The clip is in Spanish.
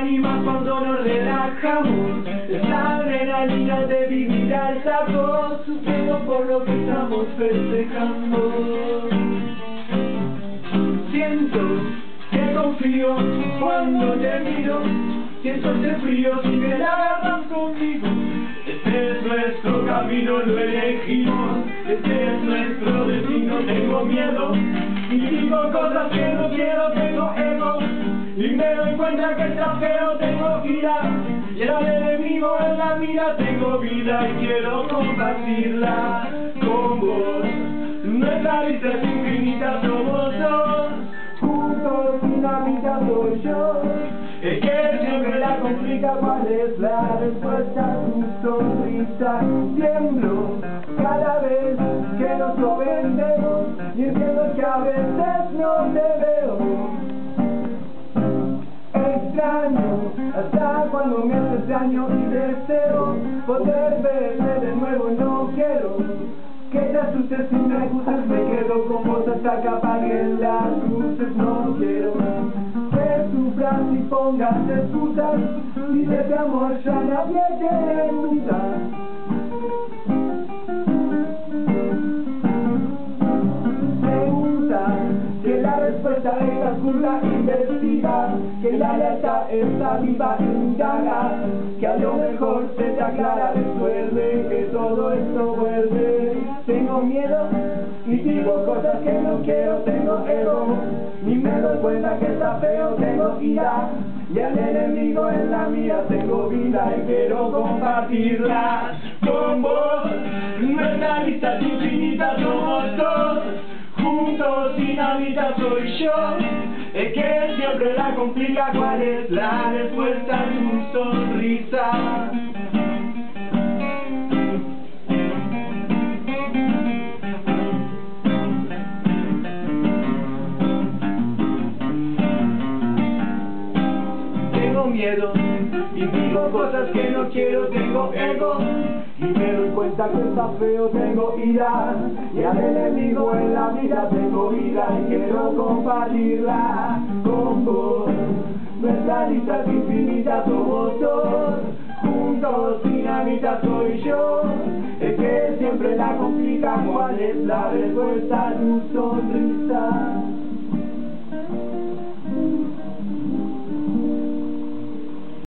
anima cuando nos relajamos. Es la adrenalina de vivir al saco, sufriendo por lo que estamos festejando. Siento que confío cuando te miro, siento ese frío si te la agarras conmigo. Este es nuestro camino, lo elegimos, este es nuestro destino. Tengo miedo y digo cosas que no quiero, tengo ego y me doy cuenta que está feo. Tengo ira y el enemigo en la mira. Tengo vida y quiero compartirla con vos. Nuestra lista es infinita, somos dos, juntos sin la vida soy yo. Es que siempre la complica, ¿cuál es la respuesta? Tu sonrisa. Tiemblo cada vez que nos ofendemos y entiendo que a veces no te veo. Extraño hasta cuando me haces daño y deseo poder verte de nuevo. No quiero que te asustes si me gustas, me quedo con vos hasta que apaguen las luces. No quiero que sufras y pongas excusas, y de ese amor ya nadie tiene duda. Pregunta que la respuesta está oculta, investiga que la lealtad está viva, indaga que a lo mejor se te aclara, resuelve que todo esto vuelve. Tengo miedo y digo cosas que no quiero, tengo ego y me doy cuenta que está feo. Tengo ira y al enemigo en la mía. Tengo vida y quiero compartirla con vos. Nuestra lista es infinita, somos dos, juntos dinamita soy yo. Es que siempre la complica, ¿cuál es la respuesta? Tu sonrisa. Tengo miedo y digo cosas que no quiero, tengo ego y me doy cuenta que está feo. Tengo ira y al enemigo en la vida. Tengo vida y quiero compartirla con vos. Nuestra lista es infinita, somos dos, juntos dinamita soy yo. Es que siempre la complica, ¿cuál es la respuesta? Tu sonrisa.